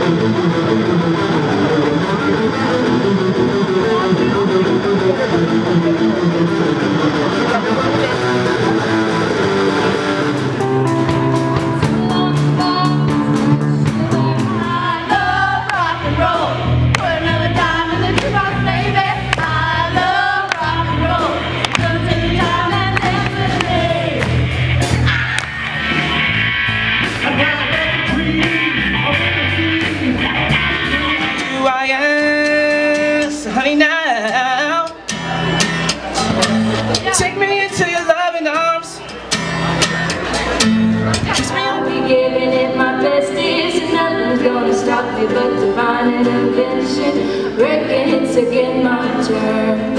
Honey, now take me into your loving arms. Kiss me. I'll be giving it my best, and nothing's gonna stop me but divine intervention. Reckon it's again my turn.